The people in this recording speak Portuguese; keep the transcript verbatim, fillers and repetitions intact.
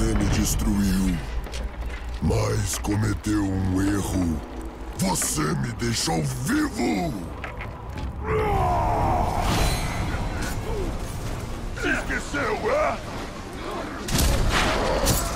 Você me destruiu, mas cometeu um erro. Você me deixou vivo! Se esqueceu, é?